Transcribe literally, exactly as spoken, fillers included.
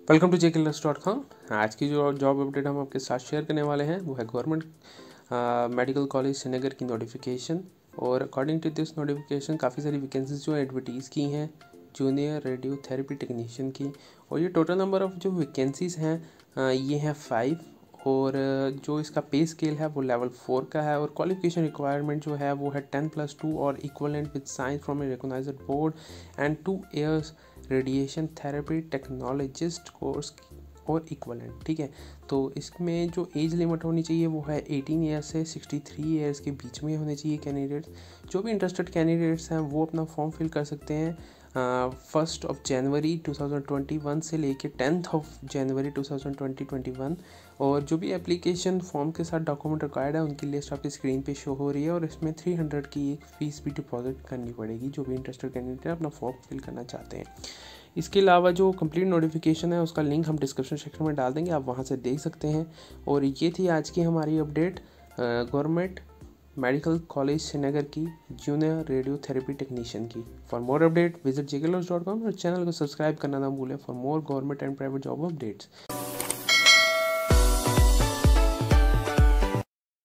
Welcome to J killers dot com. आज की जो जॉब अपडेट हम आपके साथ शेयर करने वाले हैं वो है गवर्नमेंट मेडिकल कॉलेज श्रीनगर की नोटिफिकेशन। और अकॉर्डिंग टू दिस नोटिफिकेशन काफ़ी सारी वैकेंसीज जो एडवर्टीज़ की हैं जूनियर रेडियो थेरेपी टेक्नीशियन की। और ये टोटल नंबर ऑफ़ जो वैकेंसीज़ हैं uh, ये हैं फाइव। और uh, जो इसका पे स्केल है वो लेवल फोर का है। और क्वालिफिकेशन रिक्वायरमेंट जो है वो है टेन प्लस टू और equivalent with science from a recognized board and two years radiation therapy technologist course और इक्वलेंट। ठीक है, तो इसमें जो एज लिमिट होनी चाहिए वो है एटीन ईयर्स से सिक्सटी थ्री ईयर्स के बीच में होने चाहिए कैंडिडेट्स। जो भी इंटरेस्टेड कैंडिडेट्स हैं वो अपना फॉर्म फिल कर सकते हैं first of January two thousand twenty one से लेके tenth of January two thousand twenty one. और जो भी एप्लीकेशन फॉर्म के साथ डॉक्यूमेंट रिक्वायर्ड है उनकी लिस्ट आपकी स्क्रीन पे शो हो रही है। और इसमें थ्री हंड्रेड की एक फ़ीस भी डिपॉजिट करनी पड़ेगी जो भी इंटरेस्टेड कैंडिडेट अपना फॉर्म फिल करना चाहते हैं। इसके अलावा जो कंप्लीट नोटिफिकेशन है उसका लिंक हम डिस्क्रिप्शन सेक्शन में डाल देंगे, आप वहां से देख सकते हैं। और ये थी आज की हमारी update government medical college Srinagar की जूनियर रेडियो थेरेपी टेक्नीशियन की। For more update visit J K laws dot com और चैनल को सब्सक्राइब करना ना भूलें for more government and private job updates.